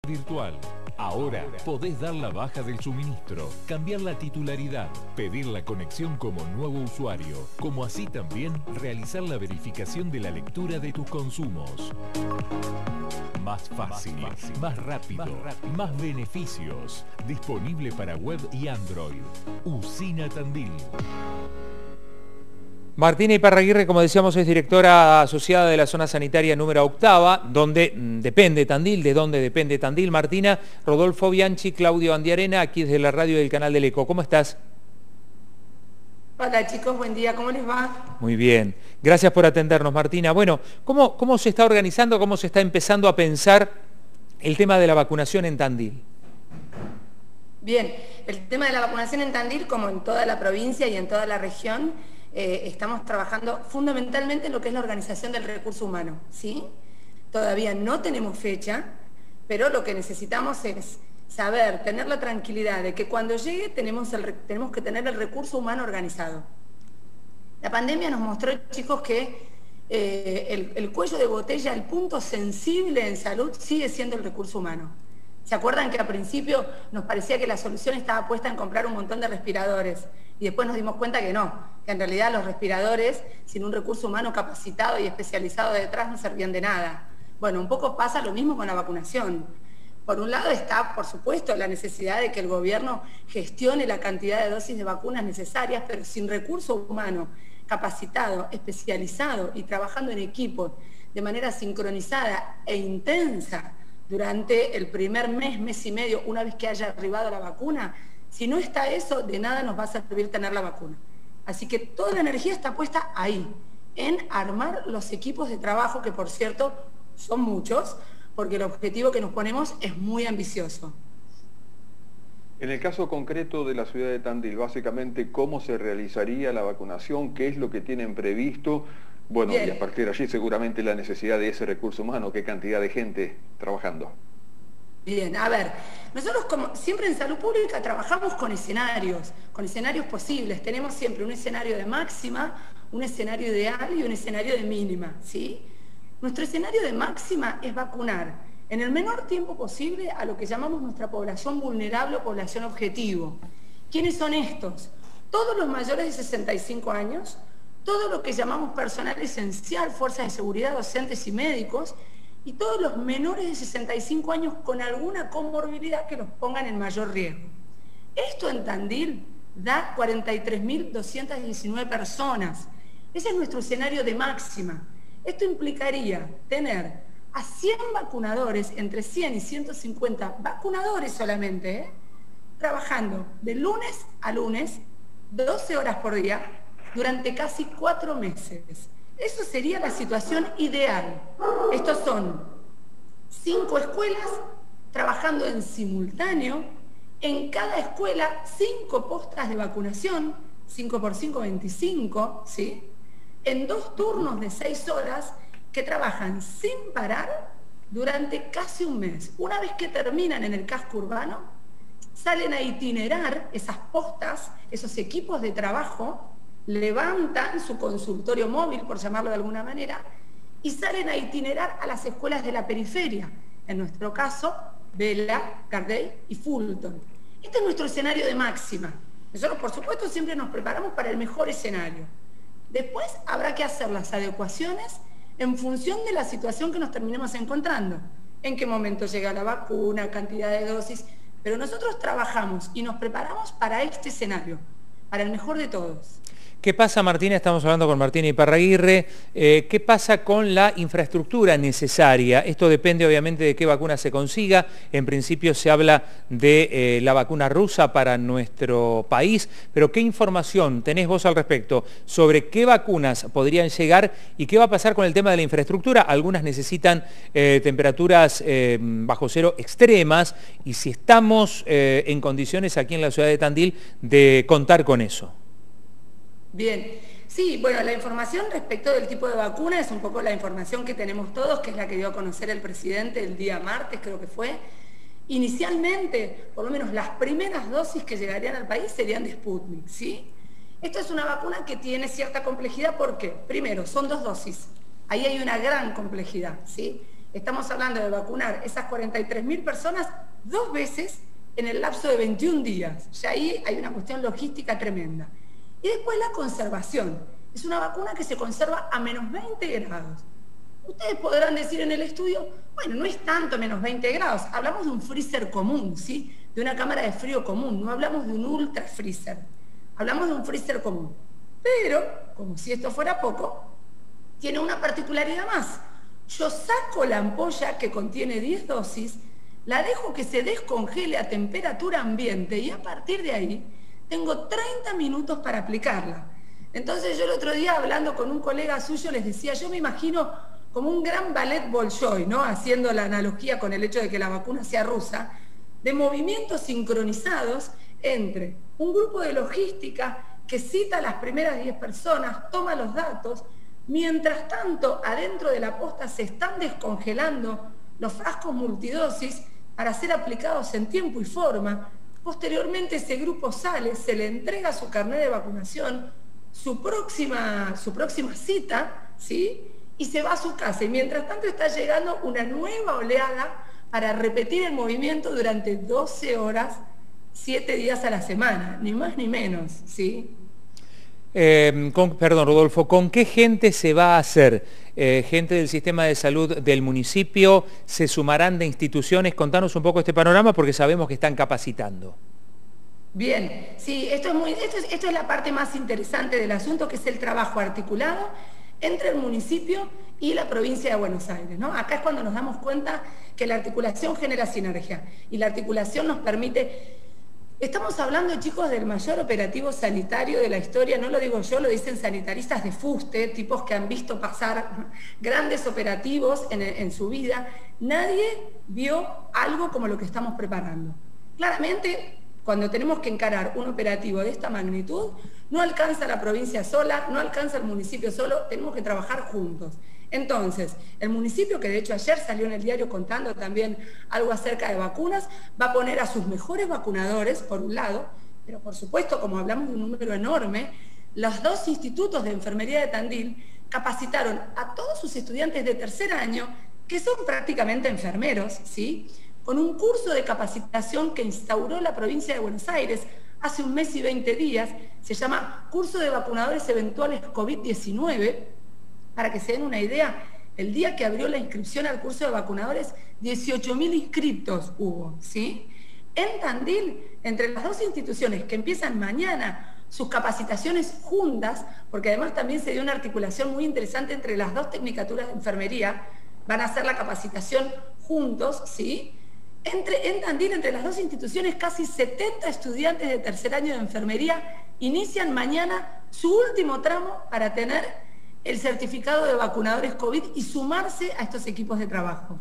virtual. Ahora podés dar la baja del suministro, cambiar la titularidad, pedir la conexión como nuevo usuario, como así también realizar la verificación de la lectura de tus consumos. Más fácil, más rápido, más beneficios. Disponible para web y Android. Usina Tandil. Martina Iparraguirre, como decíamos, es directora asociada de la zona sanitaria número 8, donde depende Tandil. ¿De dónde depende Tandil? Martina, Rodolfo Bianchi, Claudio Andiarena, aquí desde la radio del canal del Eco. ¿Cómo estás? Hola chicos, buen día, ¿cómo les va? Muy bien, gracias por atendernos, Martina. Bueno, ¿cómo se está organizando, cómo se está empezando a pensar el tema de la vacunación en Tandil? Bien, el tema de la vacunación en Tandil, como en toda la provincia y en toda la región, estamos trabajando fundamentalmente en lo que es la organización del recurso humano, ¿sí? Todavía no tenemos fecha, pero lo que necesitamos es saber, tener la tranquilidad de que cuando llegue tenemos que tener el recurso humano organizado. La pandemia nos mostró, chicos, que el cuello de botella, el punto sensible en salud, sigue siendo el recurso humano. ¿Se acuerdan que al principio nos parecía que la solución estaba puesta en comprar un montón de respiradores? Y después nos dimos cuenta que no, que en realidad los respiradores, sin un recurso humano capacitado y especializado detrás, no servían de nada. Bueno, un poco pasa lo mismo con la vacunación. Por un lado está, por supuesto, la necesidad de que el gobierno gestione la cantidad de dosis de vacunas necesarias, pero sin recurso humano capacitado, especializado y trabajando en equipo de manera sincronizada e intensa durante el primer mes, mes y medio, una vez que haya arribado la vacuna, si no está eso, de nada nos va a servir tener la vacuna. Así que toda la energía está puesta ahí, en armar los equipos de trabajo, que por cierto son muchos, porque el objetivo que nos ponemos es muy ambicioso. En el caso concreto de la ciudad de Tandil, básicamente, ¿cómo se realizaría la vacunación? ¿Qué es lo que tienen previsto? Bueno, bien. Y a partir de allí seguramente la necesidad de ese recurso humano, ¿qué cantidad de gente trabajando? Bien, a ver, nosotros como siempre en salud pública trabajamos con escenarios posibles. Tenemos siempre un escenario de máxima, un escenario ideal y un escenario de mínima, ¿sí? Nuestro escenario de máxima es vacunar en el menor tiempo posible a lo que llamamos nuestra población vulnerable o población objetivo. ¿Quiénes son estos? Todos los mayores de 65 años, todo lo que llamamos personal esencial, fuerzas de seguridad, docentes y médicos, y todos los menores de 65 años con alguna comorbilidad que los pongan en mayor riesgo. Esto en Tandil da 43.219 personas. Ese es nuestro escenario de máxima. Esto implicaría tener a 100 vacunadores, entre 100 y 150 vacunadores solamente, trabajando de lunes a lunes, 12 horas por día, durante casi 4 meses. Eso sería la situación ideal. Estos son 5 escuelas trabajando en simultáneo, en cada escuela 5 postas de vacunación, 5 por 5, 25, ¿sí? En 2 turnos de 6 horas que trabajan sin parar durante casi un mes. Una vez que terminan en el casco urbano, salen a itinerar esas postas, esos equipos de trabajo, levantan su consultorio móvil, por llamarlo de alguna manera, y salen a itinerar a las escuelas de la periferia, en nuestro caso, Vela, Gardel y Fulton. Este es nuestro escenario de máxima. Nosotros, por supuesto, siempre nos preparamos para el mejor escenario. Después habrá que hacer las adecuaciones en función de la situación que nos terminemos encontrando. En qué momento llega la vacuna, cantidad de dosis, pero nosotros trabajamos y nos preparamos para este escenario, para el mejor de todos. ¿Qué pasa, Martina? Estamos hablando con Martina Iparraguirre. ¿Qué pasa con la infraestructura necesaria? Esto depende obviamente de qué vacuna se consiga. En principio se habla de la vacuna rusa para nuestro país, pero ¿qué información tenés vos al respecto sobre qué vacunas podrían llegar y qué va a pasar con el tema de la infraestructura? Algunas necesitan temperaturas bajo cero extremas y si estamos en condiciones aquí en la ciudad de Tandil de contar con eso. Bien, sí, bueno, la información respecto del tipo de vacuna es un poco la información que tenemos todos, que es la que dio a conocer el presidente el día martes, creo que fue. Inicialmente, por lo menos las primeras dosis que llegarían al país serían de Sputnik, ¿sí? Esto es una vacuna que tiene cierta complejidad porque, primero, son 2 dosis. Ahí hay una gran complejidad, ¿sí? Estamos hablando de vacunar esas 43.000 personas 2 veces en el lapso de 21 días. Ya ahí hay una cuestión logística tremenda. Y después la conservación. Es una vacuna que se conserva a menos 20 grados. Ustedes podrán decir en el estudio, bueno, no es tanto menos 20 grados. Hablamos de un freezer común, ¿sí? De una cámara de frío común. No hablamos de un ultra freezer. Hablamos de un freezer común. Pero, como si esto fuera poco, tiene una particularidad más. Yo saco la ampolla que contiene 10 dosis, la dejo que se descongele a temperatura ambiente y a partir de ahí tengo 30 minutos para aplicarla. Entonces yo el otro día hablando con un colega suyo les decía, yo me imagino como un gran ballet Bolshoi, ¿no? Haciendo la analogía con el hecho de que la vacuna sea rusa, de movimientos sincronizados entre un grupo de logística que cita a las primeras 10 personas, toma los datos, mientras tanto adentro de la posta se están descongelando los frascos multidosis para ser aplicados en tiempo y forma. Posteriormente ese grupo sale, se le entrega su carnet de vacunación, su próxima cita, ¿sí? Y se va a su casa. Y mientras tanto está llegando una nueva oleada para repetir el movimiento durante 12 horas, 7 días a la semana, ni más ni menos, ¿sí? Perdón, Rodolfo, ¿con qué gente se va a hacer? ¿Gente del sistema de salud del municipio? ¿Se sumarán de instituciones? Contanos un poco este panorama porque sabemos que están capacitando. Bien, sí, esto es la parte más interesante del asunto, que es el trabajo articulado entre el municipio y la provincia de Buenos Aires, ¿no? Acá es cuando nos damos cuenta que la articulación genera sinergia y la articulación nos permite... Estamos hablando, chicos, del mayor operativo sanitario de la historia, no lo digo yo, lo dicen sanitaristas de fuste, tipos que han visto pasar grandes operativos en su vida. Nadie vio algo como lo que estamos preparando. Claramente, cuando tenemos que encarar un operativo de esta magnitud, no alcanza la provincia sola, no alcanza el municipio solo, tenemos que trabajar juntos. Entonces, el municipio, que de hecho ayer salió en el diario contando también algo acerca de vacunas, va a poner a sus mejores vacunadores, por un lado, pero por supuesto, como hablamos de un número enorme, los 2 institutos de enfermería de Tandil capacitaron a todos sus estudiantes de tercer año, que son prácticamente enfermeros, ¿sí?, con un curso de capacitación que instauró la provincia de Buenos Aires hace 1 mes y 20 días, se llama Curso de Vacunadores Eventuales COVID-19, para que se den una idea, el día que abrió la inscripción al curso de vacunadores, 18.000 inscriptos hubo, ¿sí? En Tandil, entre las 2 instituciones que empiezan mañana sus capacitaciones juntas, porque además también se dio una articulación muy interesante entre las 2 tecnicaturas de enfermería, van a hacer la capacitación juntos, ¿sí? En Tandil, entre las 2 instituciones, casi 70 estudiantes de tercer año de enfermería inician mañana su último tramo para tener el certificado de vacunadores COVID y sumarse a estos equipos de trabajo.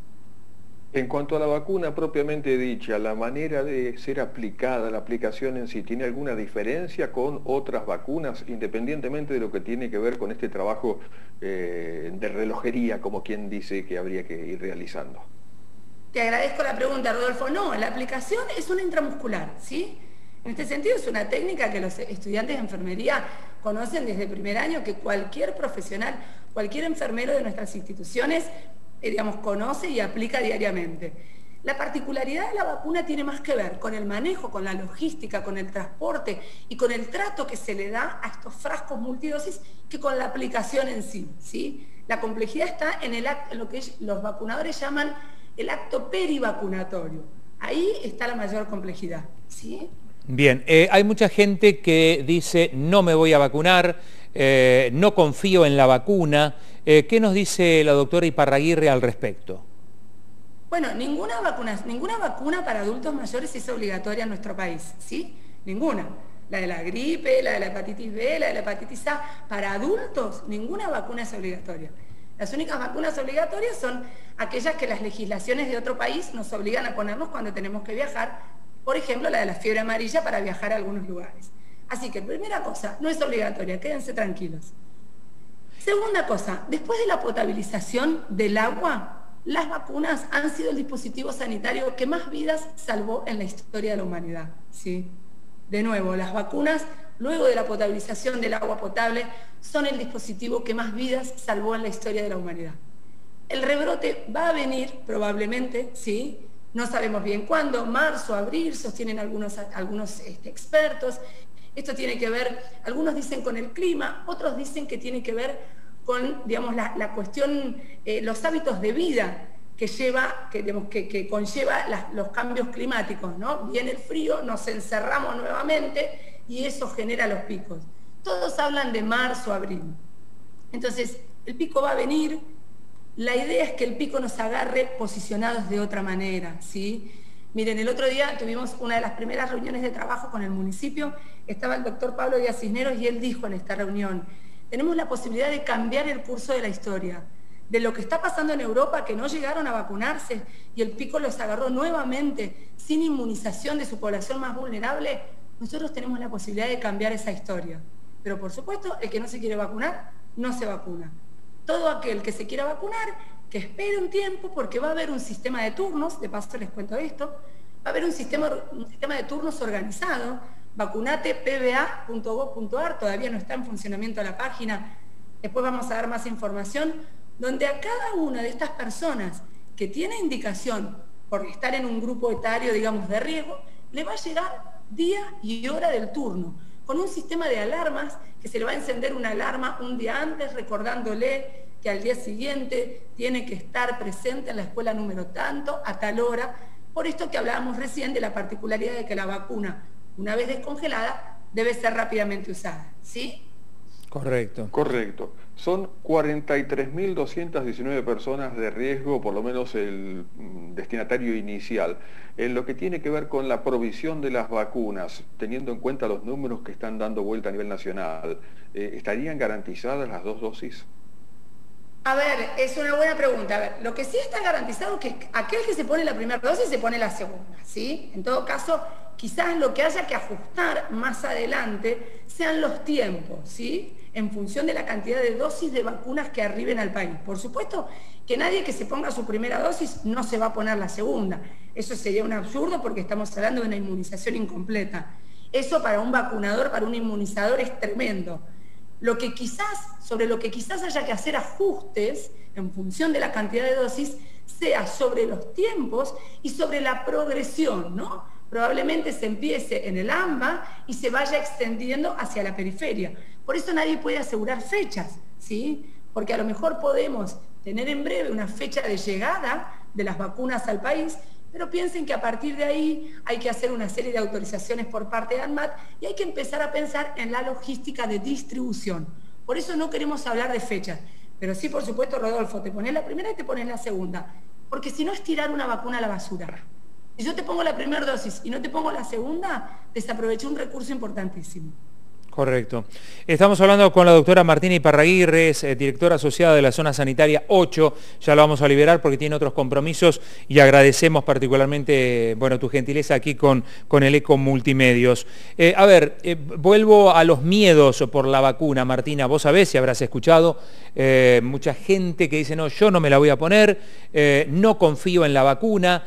En cuanto a la vacuna propiamente dicha, la manera de ser aplicada, la aplicación en sí, ¿tiene alguna diferencia con otras vacunas, independientemente de lo que tiene que ver con este trabajo de relojería, como quien dice que habría que ir realizando? Te agradezco la pregunta, Rodolfo. No, la aplicación es una intramuscular, ¿sí? En este sentido es una técnica que los estudiantes de enfermería conocen desde primer año, que cualquier profesional, cualquier enfermero de nuestras instituciones, digamos, conoce y aplica diariamente. La particularidad de la vacuna tiene más que ver con el manejo, con la logística, con el transporte y con el trato que se le da a estos frascos multidosis que con la aplicación en sí, ¿sí? La complejidad está en lo que los vacunadores llaman el acto perivacunatorio. Ahí está la mayor complejidad, ¿sí? Bien, hay mucha gente que dice no me voy a vacunar, no confío en la vacuna. ¿Qué nos dice la doctora Iparraguirre al respecto? Bueno, ninguna vacuna para adultos mayores es obligatoria en nuestro país, ¿sí? Ninguna. La de la gripe, la de la hepatitis B, la de la hepatitis A. Para adultos, ninguna vacuna es obligatoria. Las únicas vacunas obligatorias son aquellas que las legislaciones de otro país nos obligan a ponernos cuando tenemos que viajar, por ejemplo, la de la fiebre amarilla para viajar a algunos lugares. Así que, primera cosa, no es obligatoria, quédense tranquilos. Segunda cosa, después de la potabilización del agua, las vacunas han sido el dispositivo sanitario que más vidas salvó en la historia de la humanidad, ¿sí? De nuevo, las vacunas, luego de la potabilización del agua potable, son el dispositivo que más vidas salvó en la historia de la humanidad. El rebrote va a venir probablemente, ¿sí? No sabemos bien cuándo, marzo, abril, sostienen algunos expertos. Esto tiene que ver, algunos dicen con el clima, otros dicen que tiene que ver con, digamos, la cuestión, los hábitos de vida que conlleva los cambios climáticos, ¿no? Viene el frío, nos encerramos nuevamente y eso genera los picos. Todos hablan de marzo, abril. Entonces, el pico va a venir. La idea es que el pico nos agarre posicionados de otra manera, ¿sí? Miren, el otro día tuvimos una de las primeras reuniones de trabajo con el municipio, estaba el doctor Pablo Díaz Cisneros y él dijo en esta reunión, tenemos la posibilidad de cambiar el curso de la historia, de lo que está pasando en Europa, que no llegaron a vacunarse y el pico los agarró nuevamente sin inmunización de su población más vulnerable, nosotros tenemos la posibilidad de cambiar esa historia. Pero por supuesto, el que no se quiere vacunar, no se vacuna. Todo aquel que se quiera vacunar, que espere un tiempo, porque va a haber un sistema de turnos, de paso les cuento esto, va a haber un sistema de turnos organizado, vacunatepba.gov.ar, todavía no está en funcionamiento la página, después vamos a dar más información, donde a cada una de estas personas que tiene indicación por estar en un grupo etario, digamos, de riesgo, le va a llegar día y hora del turno, con un sistema de alarmas que se le va a encender una alarma un día antes recordándole que al día siguiente tiene que estar presente en la escuela número tanto, a tal hora, por esto que hablábamos recién de la particularidad de que la vacuna, una vez descongelada, debe ser rápidamente usada, ¿sí? Correcto. Correcto. Son 43.219 personas de riesgo, por lo menos el destinatario inicial. En lo que tiene que ver con la provisión de las vacunas, teniendo en cuenta los números que están dando vuelta a nivel nacional, ¿estarían garantizadas las 2 dosis? A ver, es una buena pregunta. A ver, lo que sí está garantizado es que aquel que se pone la primera dosis se pone la segunda, ¿sí? En todo caso, quizás lo que haya que ajustar más adelante sean los tiempos, ¿sí? En función de la cantidad de dosis de vacunas que arriben al país. Por supuesto que nadie que se ponga su primera dosis no se va a poner la segunda. Eso sería un absurdo porque estamos hablando de una inmunización incompleta. Eso para un vacunador, para un inmunizador es tremendo. Sobre lo que quizás haya que hacer ajustes en función de la cantidad de dosis sea sobre los tiempos y sobre la progresión, ¿no? Probablemente se empiece en el AMBA y se vaya extendiendo hacia la periferia. Por eso nadie puede asegurar fechas, ¿sí? Porque a lo mejor podemos tener en breve una fecha de llegada de las vacunas al país, pero piensen que a partir de ahí hay que hacer una serie de autorizaciones por parte de ANMAT y hay que empezar a pensar en la logística de distribución. Por eso no queremos hablar de fechas, pero sí, por supuesto, Rodolfo, te pones la primera y te pones la segunda, porque si no es tirar una vacuna a la basura. Si yo te pongo la primera dosis y no te pongo la segunda, desaproveché un recurso importantísimo. Correcto. Estamos hablando con la doctora Martina Iparraguirre, es directora asociada de la zona sanitaria 8, ya lo vamos a liberar porque tiene otros compromisos y agradecemos particularmente, bueno, tu gentileza aquí con el ECO Multimedios. Vuelvo a los miedos por la vacuna, Martina, vos sabés, si habrás escuchado, mucha gente que dice, no, yo no me la voy a poner, no confío en la vacuna.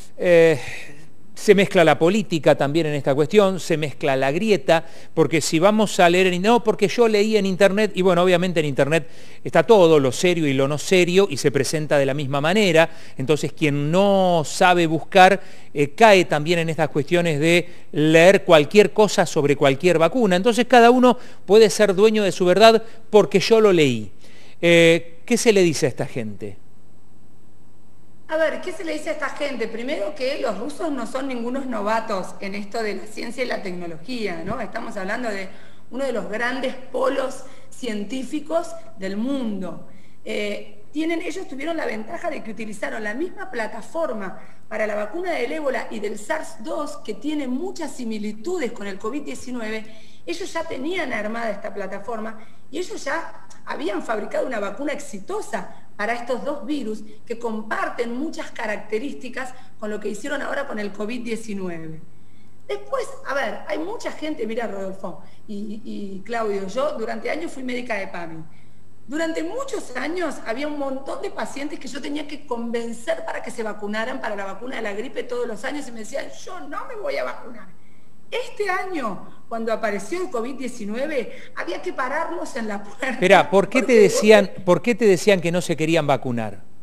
Se mezcla la política también en esta cuestión, se mezcla la grieta, porque si vamos a leer, no, porque yo leí en Internet, y bueno, obviamente en Internet está todo, lo serio y lo no serio, y se presenta de la misma manera, entonces quien no sabe buscar cae también en estas cuestiones de leer cualquier cosa sobre cualquier vacuna, entonces cada uno puede ser dueño de su verdad porque yo lo leí. ¿Qué se le dice a esta gente? A ver, ¿qué se le dice a esta gente? Primero que los rusos no son ningunos novatos en esto de la ciencia y la tecnología, ¿no? Estamos hablando de uno de los grandes polos científicos del mundo. Ellos tuvieron la ventaja de que utilizaron la misma plataforma para la vacuna del ébola y del SARS-2, que tiene muchas similitudes con el COVID-19. Ellos ya tenían armada esta plataforma y ellos ya habían fabricado una vacuna exitosa para estos dos virus que comparten muchas características con lo que hicieron ahora con el COVID-19. Después, a ver, hay mucha gente, mira Rodolfo y Claudio, yo durante años fui médica de PAMI. Durante muchos años había un montón de pacientes que yo tenía que convencer para que se vacunaran para la vacuna de la gripe todos los años y me decían, yo no me voy a vacunar. Este año, cuando apareció el COVID-19, había que pararlos en la puerta. Espera, ¿por qué te decían que no se querían vacunar?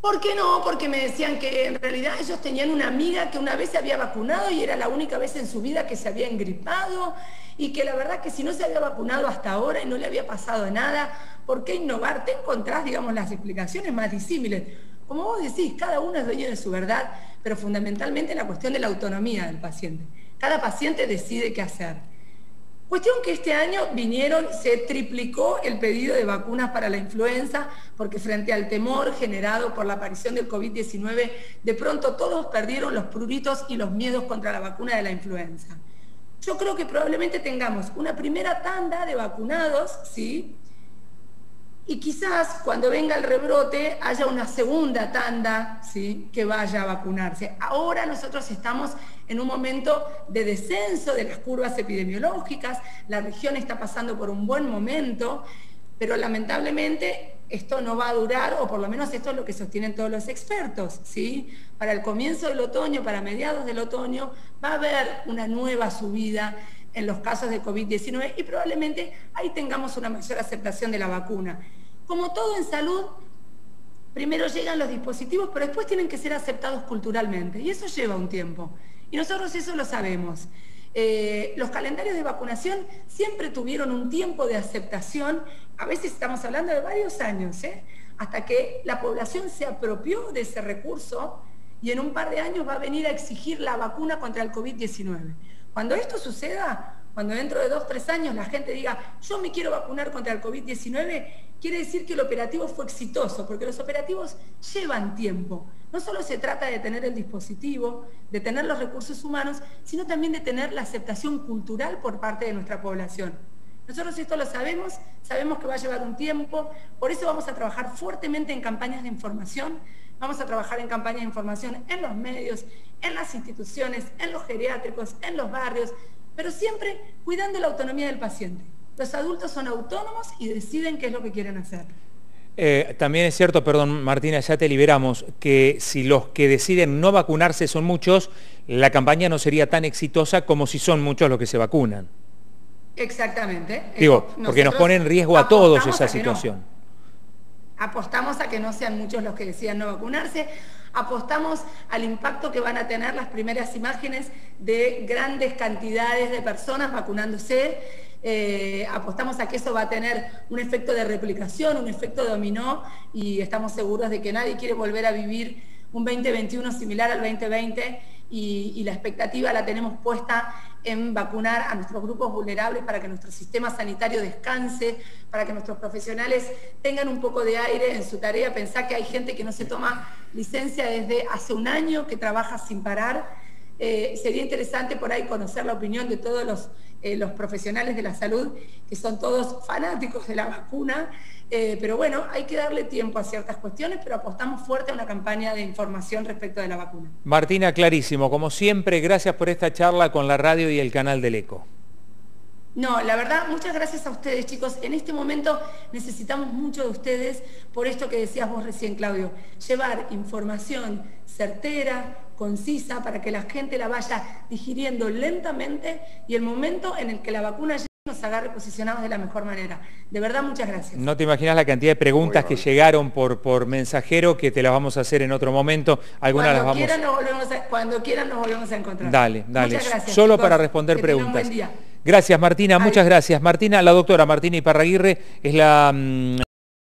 ¿Por qué no? Porque me decían que en realidad ellos tenían una amiga que una vez se había vacunado y era la única vez en su vida que se había engripado y que la verdad que si no se había vacunado hasta ahora y no le había pasado nada, ¿por qué innovar? Te encontrás, digamos, las explicaciones más disímiles. Como vos decís, cada uno es dueño de su verdad, pero fundamentalmente la cuestión de la autonomía del paciente. Cada paciente decide qué hacer. Cuestión que este año se triplicó el pedido de vacunas para la influenza, porque frente al temor generado por la aparición del COVID-19, de pronto todos perdieron los pruritos y los miedos contra la vacuna de la influenza. Yo creo que probablemente tengamos una primera tanda de vacunados, ¿sí? Y quizás cuando venga el rebrote haya una segunda tanda, ¿sí?, que vaya a vacunarse. Ahora nosotros estamos en un momento de descenso de las curvas epidemiológicas, la región está pasando por un buen momento, pero lamentablemente esto no va a durar, o por lo menos esto es lo que sostienen todos los expertos, ¿sí? Para el comienzo del otoño, para mediados del otoño, va a haber una nueva subida en los casos de COVID-19 y probablemente ahí tengamos una mayor aceptación de la vacuna. Como todo en salud, primero llegan los dispositivos, pero después tienen que ser aceptados culturalmente y eso lleva un tiempo. Y nosotros eso lo sabemos. Los calendarios de vacunación siempre tuvieron un tiempo de aceptación, a veces estamos hablando de varios años, hasta que la población se apropió de ese recurso y en un par de años va a venir a exigir la vacuna contra el COVID-19. Cuando esto suceda, cuando dentro de 2 o 3 años la gente diga yo me quiero vacunar contra el COVID-19, quiere decir que el operativo fue exitoso, porque los operativos llevan tiempo. No solo se trata de tener el dispositivo, de tener los recursos humanos, sino también de tener la aceptación cultural por parte de nuestra población. Nosotros esto lo sabemos, sabemos que va a llevar un tiempo, por eso vamos a trabajar fuertemente en campañas de información, vamos a trabajar en campañas de información en los medios, en las instituciones, en los geriátricos, en los barrios, pero siempre cuidando la autonomía del paciente. Los adultos son autónomos y deciden qué es lo que quieren hacer. También es cierto, perdón Martina, ya te liberamos, que si los que deciden no vacunarse son muchos, la campaña no sería tan exitosa como si son muchos los que se vacunan. Exactamente. Digo, porque nos pone en riesgo a todos esa situación. Apostamos a que no sean muchos los que decidan no vacunarse, apostamos al impacto que van a tener las primeras imágenes de grandes cantidades de personas vacunándose, apostamos a que eso va a tener un efecto de replicación, un efecto dominó, y estamos seguros de que nadie quiere volver a vivir un 2021 similar al 2020 y la expectativa la tenemos puesta en vacunar a nuestros grupos vulnerables para que nuestro sistema sanitario descanse, para que nuestros profesionales tengan un poco de aire en su tarea. Pensá que hay gente que no se toma licencia desde hace un año, que trabaja sin parar. Sería interesante por ahí conocer la opinión de todos los profesionales de la salud, que son todos fanáticos de la vacuna, pero bueno, hay que darle tiempo a ciertas cuestiones, pero apostamos fuerte a una campaña de información respecto de la vacuna. Martina, clarísimo, como siempre, gracias por esta charla con la radio y el canal del ECO. No, la verdad, muchas gracias a ustedes, chicos. En este momento necesitamos mucho de ustedes por esto que decías vos recién, Claudio. Llevar información certera, concisa, para que la gente la vaya digiriendo lentamente y el momento en el que la vacuna llegue nos agarre posicionados de la mejor manera. De verdad, muchas gracias. No te imaginas la cantidad de preguntas que llegaron por mensajero, que te las vamos a hacer en otro momento. Algunas las vamos... Cuando quieran nos volvemos a encontrar. Dale. Muchas gracias, solo chicos, para responder que preguntas. tengan un buen día. Gracias Martina, muchas gracias. Martina, la doctora Martina Iparraguirre es la...